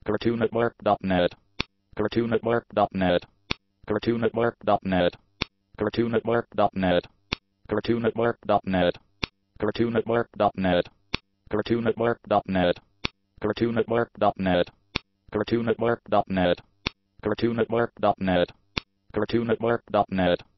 CartoonNetwork.net, CartoonNetwork.net, CartoonNetwork.net, CartoonNetwork.net, CartoonNetwork.net, CartoonNetwork.net, CartoonNetwork.net, CartoonNetwork.net, CartoonNetwork.net, CartoonNetwork.net, CartoonNetwork.net.